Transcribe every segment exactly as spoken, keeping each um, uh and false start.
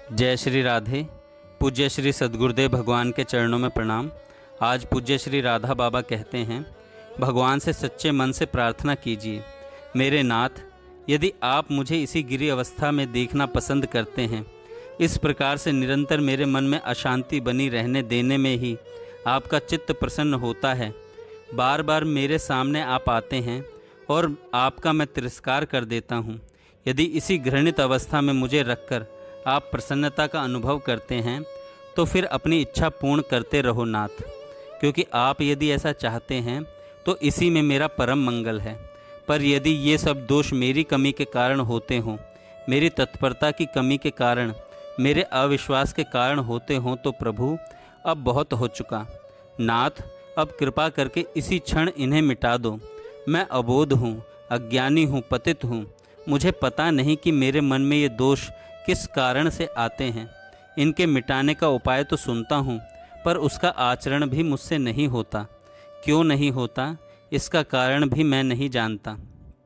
जय श्री राधे। पूज्य श्री सद्गुरुदेव भगवान के चरणों में प्रणाम। आज पूज्य श्री राधा बाबा कहते हैं, भगवान से सच्चे मन से प्रार्थना कीजिए। मेरे नाथ, यदि आप मुझे इसी गिरी अवस्था में देखना पसंद करते हैं, इस प्रकार से निरंतर मेरे मन में अशांति बनी रहने देने में ही आपका चित्त प्रसन्न होता है, बार बार मेरे सामने आप आते हैं और आपका मैं तिरस्कार कर देता हूँ। यदि इसी घृणित अवस्था में मुझे रखकर आप प्रसन्नता का अनुभव करते हैं, तो फिर अपनी इच्छा पूर्ण करते रहो नाथ, क्योंकि आप यदि ऐसा चाहते हैं तो इसी में मेरा परम मंगल है। पर यदि ये सब दोष मेरी कमी के कारण होते हों, मेरी तत्परता की कमी के कारण, मेरे अविश्वास के कारण होते हों, तो प्रभु अब बहुत हो चुका। नाथ, अब कृपा करके इसी क्षण इन्हें मिटा दो। मैं अबोध हूँ, अज्ञानी हूँ, पतित हूँ। मुझे पता नहीं कि मेरे मन में ये दोष किस कारण से आते हैं। इनके मिटाने का उपाय तो सुनता हूँ, पर उसका आचरण भी मुझसे नहीं होता। क्यों नहीं होता, इसका कारण भी मैं नहीं जानता।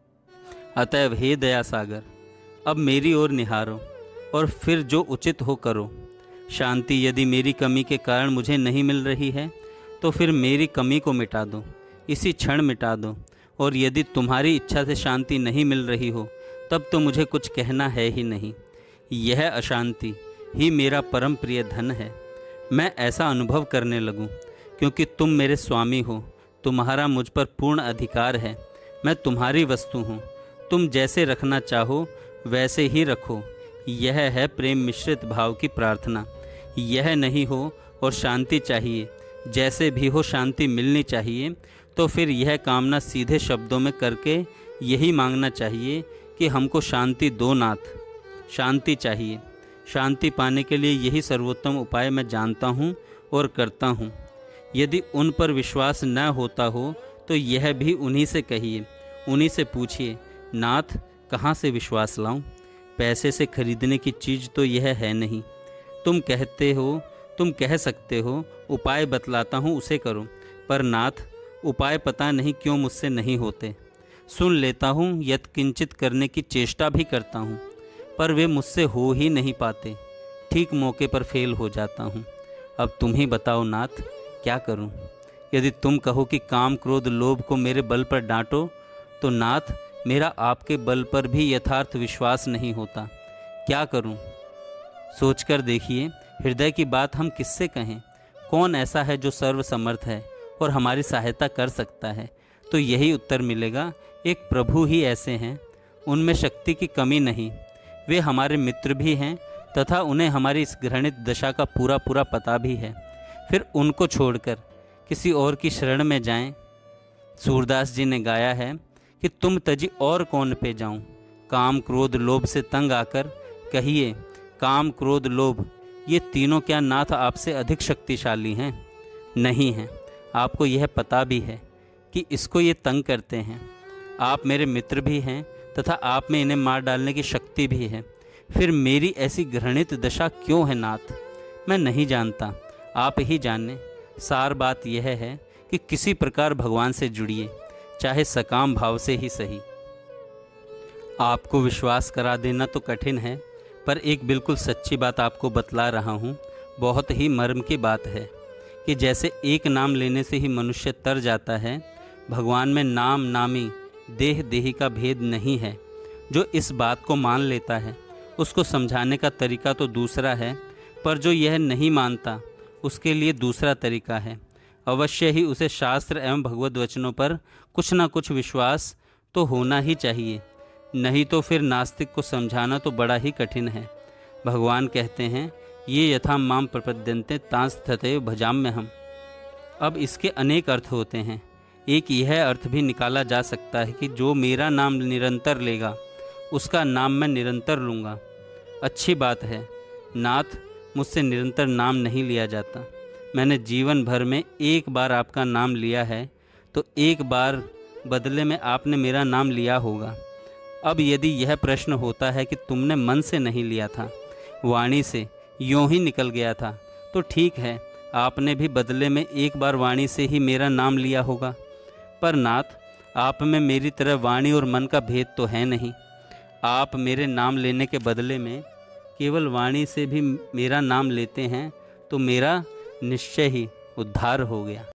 अतएव हे दया सागर, अब मेरी ओर निहारो और फिर जो उचित हो करो। शांति यदि मेरी कमी के कारण मुझे नहीं मिल रही है, तो फिर मेरी कमी को मिटा दो, इसी क्षण मिटा दो। और यदि तुम्हारी इच्छा से शांति नहीं मिल रही हो, तब तो मुझे कुछ कहना है ही नहीं। यह अशांति ही मेरा परम प्रिय धन है। मैं ऐसा अनुभव करने लगूं, क्योंकि तुम मेरे स्वामी हो, तुम्हारा मुझ पर पूर्ण अधिकार है। मैं तुम्हारी वस्तु हूँ, तुम जैसे रखना चाहो वैसे ही रखो। यह है प्रेम मिश्रित भाव की प्रार्थना। यह नहीं हो और शांति चाहिए, जैसे भी हो शांति मिलनी चाहिए, तो फिर यह कामना सीधे शब्दों में करके यही मांगना चाहिए कि हमको शांति दो नाथ। शांति चाहिए। शांति पाने के लिए यही सर्वोत्तम उपाय मैं जानता हूँ और करता हूँ। यदि उन पर विश्वास न होता हो तो यह भी उन्हीं से कहिए, उन्हीं से पूछिए, नाथ कहाँ से विश्वास लाऊं? पैसे से खरीदने की चीज़ तो यह है नहीं। तुम कहते हो, तुम कह सकते हो उपाय बतलाता हूँ उसे करो, पर नाथ उपाय पता नहीं क्यों मुझसे नहीं होते। सुन लेता हूँ, यत् किंचित करने की चेष्टा भी करता हूँ, पर वे मुझसे हो ही नहीं पाते। ठीक मौके पर फेल हो जाता हूँ। अब तुम ही बताओ नाथ, क्या करूँ? यदि तुम कहो कि काम क्रोध लोभ को मेरे बल पर डांटो, तो नाथ मेरा आपके बल पर भी यथार्थ विश्वास नहीं होता। क्या करूँ? सोचकर देखिए, हृदय की बात हम किससे कहें? कौन ऐसा है जो सर्वसमर्थ है और हमारी सहायता कर सकता है? तो यही उत्तर मिलेगा, एक प्रभु ही ऐसे हैं, उनमें शक्ति की कमी नहीं। वे हमारे मित्र भी हैं तथा उन्हें हमारी इस घृणित दशा का पूरा पूरा पता भी है। फिर उनको छोड़कर किसी और की शरण में जाएं। सूरदास जी ने गाया है कि तुम तजी और कौन पे जाऊं। काम क्रोध लोभ से तंग आकर कहिए, काम क्रोध लोभ ये तीनों क्या नाथ आपसे अधिक शक्तिशाली हैं? नहीं हैं। आपको यह पता भी है कि इसको ये तंग करते हैं। आप मेरे मित्र भी हैं तथा आप में इन्हें मार डालने की शक्ति भी है। फिर मेरी ऐसी घृणित दशा क्यों है नाथ? मैं नहीं जानता, आप ही जाने। सार बात यह है कि किसी प्रकार भगवान से जुड़िए, चाहे सकाम भाव से ही सही। आपको विश्वास करा देना तो कठिन है, पर एक बिल्कुल सच्ची बात आपको बतला रहा हूँ। बहुत ही मर्म की बात है कि जैसे एक नाम लेने से ही मनुष्य तर जाता है, भगवान में नाम नामी देह देही का भेद नहीं है। जो इस बात को मान लेता है उसको समझाने का तरीका तो दूसरा है, पर जो यह नहीं मानता उसके लिए दूसरा तरीका है। अवश्य ही उसे शास्त्र एवं भगवत वचनों पर कुछ ना कुछ विश्वास तो होना ही चाहिए, नहीं तो फिर नास्तिक को समझाना तो बड़ा ही कठिन है। भगवान कहते हैं, ये यथा माम प्रपद्यन्ते तांस तथैव भजाम्यहम्। अब इसके अनेक अर्थ होते हैं। एक यह अर्थ भी निकाला जा सकता है कि जो मेरा नाम निरंतर लेगा उसका नाम मैं निरंतर लूँगा। अच्छी बात है नाथ, मुझसे निरंतर नाम नहीं लिया जाता। मैंने जीवन भर में एक बार आपका नाम लिया है, तो एक बार बदले में आपने मेरा नाम लिया होगा। अब यदि यह प्रश्न होता है कि तुमने मन से नहीं लिया था, वाणी से यूँ ही निकल गया था, तो ठीक है, आपने भी बदले में एक बार वाणी से ही मेरा नाम लिया होगा। पर नाथ, आप में मेरी तरह वाणी और मन का भेद तो है नहीं। आप मेरे नाम लेने के बदले में केवल वाणी से भी मेरा नाम लेते हैं तो मेरा निश्चय ही उद्धार हो गया।